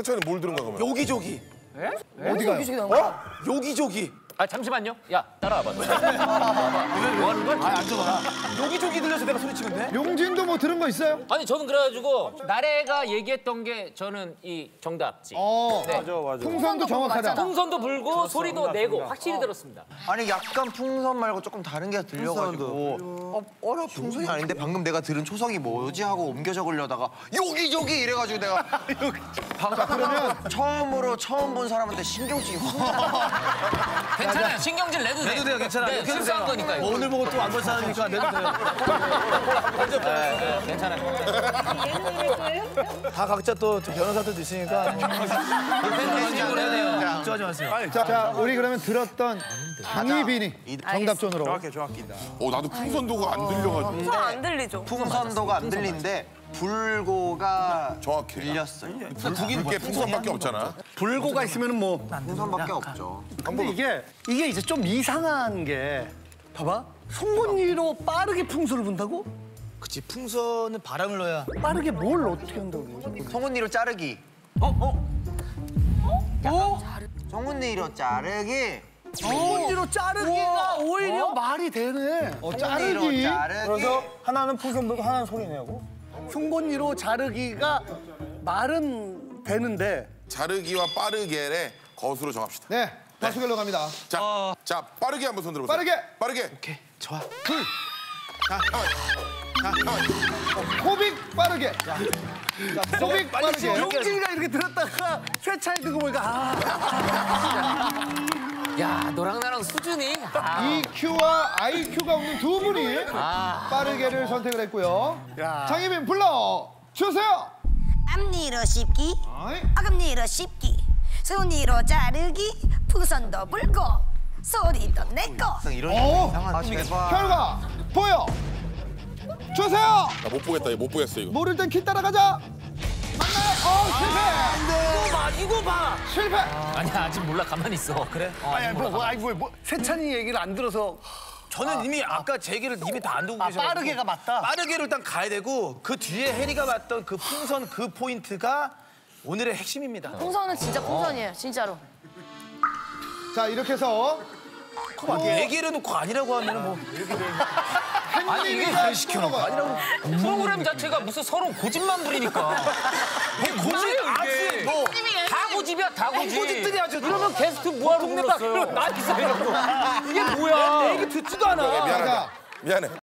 해찬이 뭘 들은 거야 그러면? 요기조기. 어디가요? 요기조기. 아 잠시만요. 야 따라와봐. 뭐 하는 거야? 아, 앉아봐. 요기조기 들려서 내가 소리치는데? 용진도 뭐 들은 거 있어요? 아니 저는 그래가지고 나래가 얘기했던 게 저는 이 정답지. 네. 맞아. 풍선도 정확하다. 풍선도 불고 소리도 내고 확실히 들었습니다. 아니 약간 풍선 말고 조금 다른 게 들려가지고 어라 풍선이 아닌데 방금 내가 들은 초성이 뭐지 하고 옮겨 적으려다가 요기조기 이래가지고 내가 자, 그러면 처음으로 처음 본 사람한테 신경증이 확 괜찮아요. 신경질 내도 돼. 내도 돼요, 괜찮아요. 네, 순수한 거니까 이거. 오늘 보고 또 안 볼 사람이니까 내도 돼요. 괜찮아요. 다 각자 또 변호사들도 있으니까. 신경을 해야 돼요. 걱정하지 마세요. 자, 우리 그러면 들었던 장희빈이 정답존으로. 정확히다. 나도 풍선도가 안 들려가지고. 풍선 안 들리죠? 풍선도가 안 들리는데 불고가 정확해. 들렸어요. 불게 풍선밖에 없잖아. 불고가 있으면 뭐. 풍선밖에 없죠. 근데 이게 이제 좀 이상한 게 봐봐. 송곳니로 빠르게 풍선을 분다고? 그치, 풍선은 바람을 넣어야. 빠르게 뭘 어떻게 한다고? 송곳니로 자르기. 송곳니로 자르기. 송곳니로 자르기가 오히려 말이 되네. 송곳니로 자르기. 자르기. 하나는 풍선 불고 하나는 소리 내고. 송곳니로 자르기가 말은 되는데. 자르기와 빠르게의 거수로 정합시다. 네, 다수결로 갑니다. 자, 빠르게 한번 손 들어보세요. 빠르게. 오케이, 좋아. 호빅 빠르게. 자, 호빅 빠르게. 용진이가 이렇게 들었다가 세차에 듣고 보니까 야 너랑 나랑 수준이. EQ와 IQ가 없는 두 분이 빠르게를 선택을 했고요. 장희빈 불러 주세요. 앞니로 씹기, 어이. 어금니로 씹기, 손으로 자르기, 풍선도 불고, 소리도 내고. 이런 오, 이상한 제발. 결과 보여 주세요. 나 못 보겠다. 못 보겠어 이거. 모를 땐 키 따라가자. 만나요. 실패. 이거 봐. 실패. 아니야 아직 몰라. 가만히 있어. 그래? 세찬이 얘기를 안 들어서 저는 이미 아까 제 얘기를 이미 다 안 듣고 계셔서 빠르게가 맞다. 빠르게로 일단 가야 되고 그 뒤에 혜리가 봤던 그 풍선 그 포인트가 오늘의 핵심입니다. 풍선은 진짜 풍선이에요, 진짜로. 자, 이렇게 해서 얘기를 해놓고 아니라고 하면 뭐 아니 이게 왜 시켜놓고 아니라고. 프로그램 자체가 무슨 서로 고집만 부리니까. 고집 아직 뭐 다 고집이야 다 고집. 고집들이 아주 그러면 게스트 뭐하러 불렀어요? 나 이상해갖고. 이게 뭐야? 얘기 듣지도 않아. 미안하다. 자, 미안해.